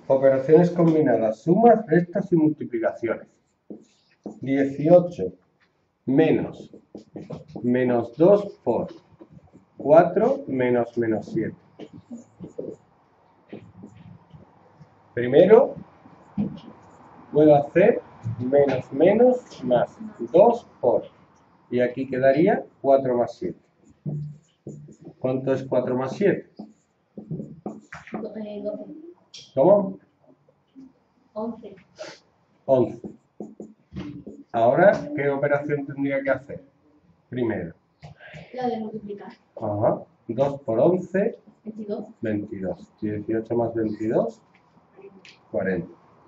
Operaciones combinadas, sumas, restas y multiplicaciones. 18 menos menos 2 por 4 menos menos 7. Primero puedo hacer menos menos más 2 por. Y aquí quedaría 4 más 7. ¿Cuánto es 4 más 7? 12. ¿Cómo? 11. 11. Ahora, ¿qué operación tendría que hacer? Primero. La de multiplicar. Ajá. 2 por 11. 22. 22. 18 más 22. 40.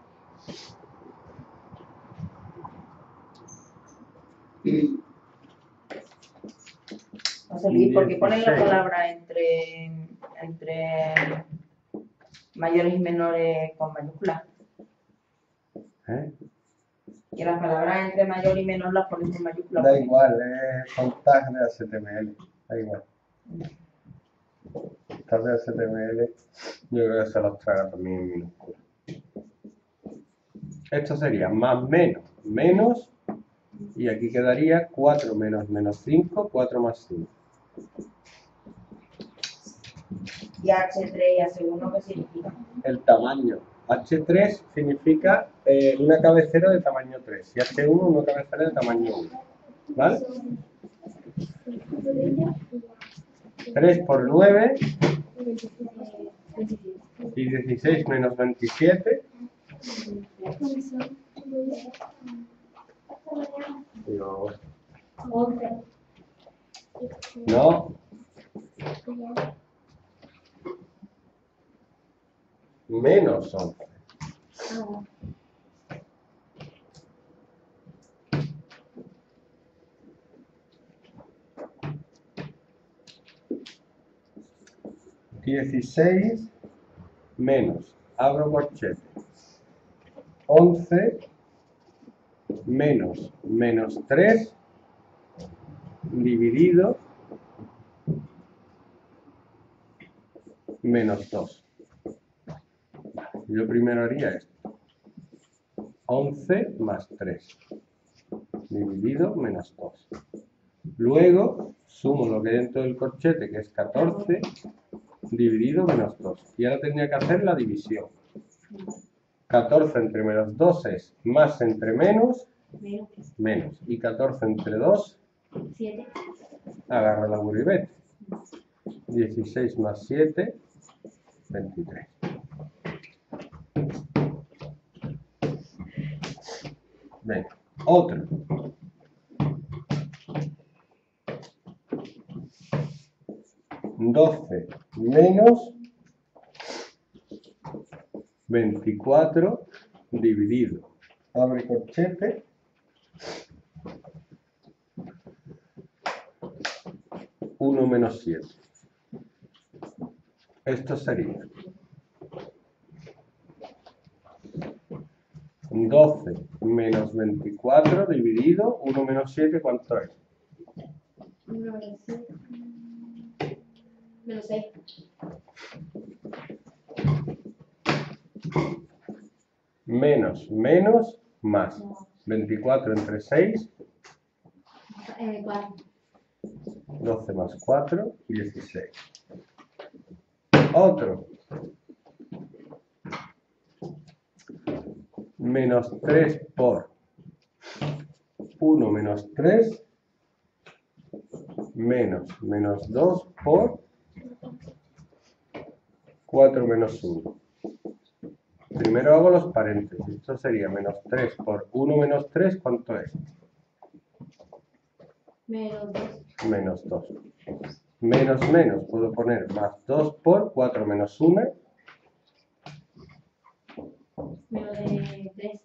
José Luis, ¿por qué ponen la palabra entre mayores y menores con mayúsculas? ¿Eh? Que las palabras entre mayor y menor las ponen con mayúsculas. Da igual, son tags de HTML. Da igual. Tags de HTML, yo creo que se los traga también en minúsculas. Esto sería más menos, menos, y aquí quedaría 4 menos menos 5, 4 más 5. ¿Y H3 y H1 qué significa? El tamaño. H3 significa una cabecera de tamaño 3 y H1 una cabecera de tamaño 1. ¿Vale? 3 por 9 y 16 menos 27. No. 11. No. Menos 11. Dieciséis menos, abro corchete, 11 menos menos 3 dividido menos 2. Yo primero haría esto. 11 más 3 dividido menos 2. Luego sumo lo que hay dentro del corchete, que es 14, dividido menos 2. Y ahora tendría que hacer la división. 14 entre menos 2 es más entre menos, menos. Y 14 entre 2, 7. agarra la burra y vete. 16 más 7, 23. Venga, otro. Doce menos 24 dividido. Abre corchete. 1 menos 7. Esto sería 12 menos 24 dividido 1 menos 7, ¿cuánto es? 1 menos 7. Menos 6. Menos, menos, más. 24 entre 6. 4. 12 más 4, 16. Otro. Menos 3 por 1 menos 3 menos menos 2 por 4 menos 1. Primero hago los paréntesis. Esto sería menos 3 por 1 menos 3, ¿cuánto es? Menos 2. Menos 2. Menos menos, puedo poner más 2 por 4 menos 1. Menos 3.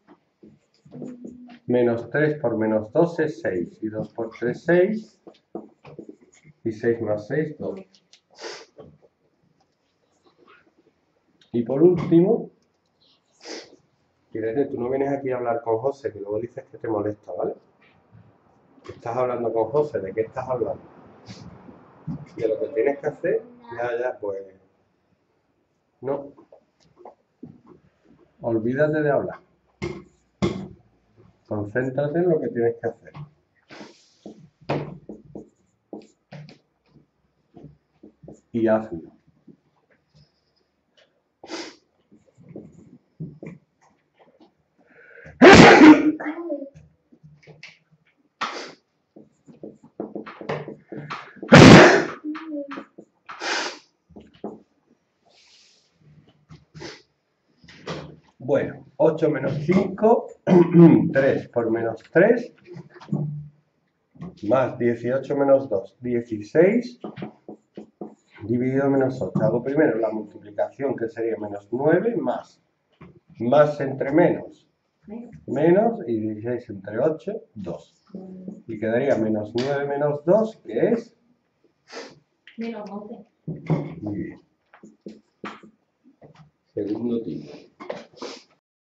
Menos 3 por menos 2 es 6. Y 2 por 3, 6. Y 6 más 6, 2. Y por último, Irene, tú no vienes aquí a hablar con José, que luego dices que te molesta, ¿vale? Estás hablando con José, ¿de qué estás hablando? De lo que tienes que hacer, ya, pues... No. olvídate de hablar. Concéntrate en lo que tienes que hacer. Y hazlo. Bueno, 8 menos 5, 3 por menos 3, más 18 menos 2, 16, dividido menos 8. Hago primero la multiplicación, que sería menos 9, más entre menos, menos, y 16 entre 8, 2. Y quedaría menos 9 menos 2, que es... Menos 11. Muy bien. Segundo tipo.